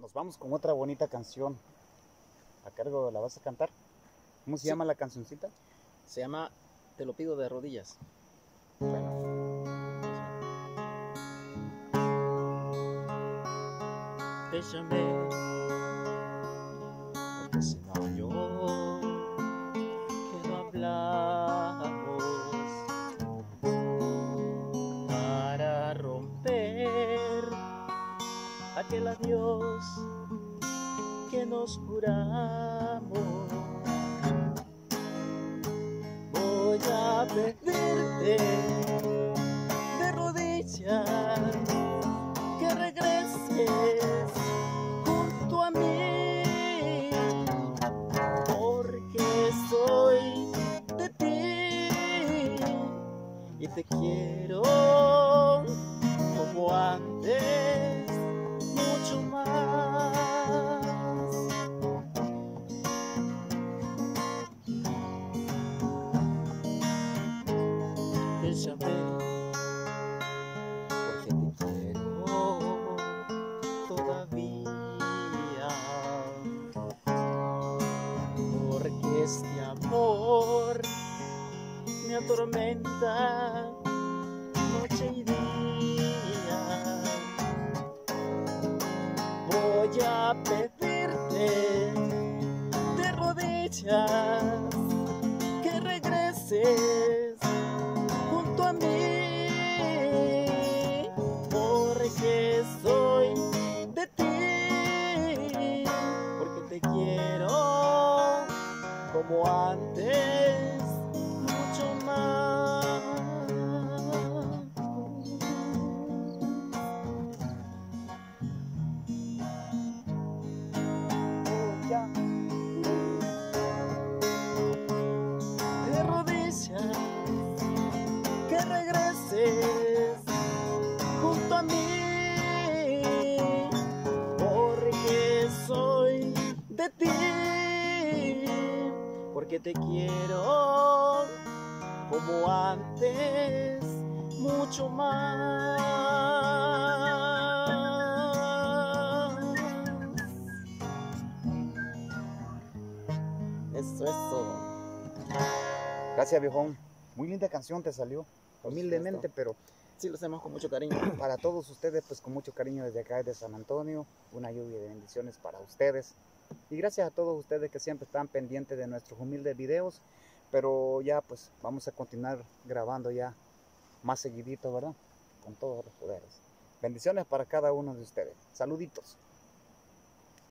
Nos vamos con otra bonita canción. A cargo, ¿la vas a cantar? ¿Cómo se llama la cancioncita? Se llama Te lo pido de rodillas. Bueno. Te llamé porque hace un año que no hablamos, para romper aquel adiós que nos juramos. Voy a pedirte de rodillas que regreses junto a mí, porque soy de ti y te quiero como antes, mucho más. Te llamé porque te quiero todavía, porque este amor me atormenta noche y día. Voy a pedirte de rodillas que regreses junto a mí, porque soy de ti, porque te quiero como antes, mucho más. De rodillas que regreses junto a mí, porque soy de ti, porque te quiero como antes, mucho más. Eso. Gracias, viejón. Muy linda canción te salió. Humildemente, pero Sí, lo hacemos con mucho cariño. para todos ustedes, pues con mucho cariño desde acá, de San Antonio. Una lluvia de bendiciones para ustedes. Y gracias a todos ustedes que siempre están pendientes de nuestros humildes videos. Pero ya, pues, vamos a continuar grabando ya más seguidito, ¿verdad? Con todos los poderes. Bendiciones para cada uno de ustedes. Saluditos.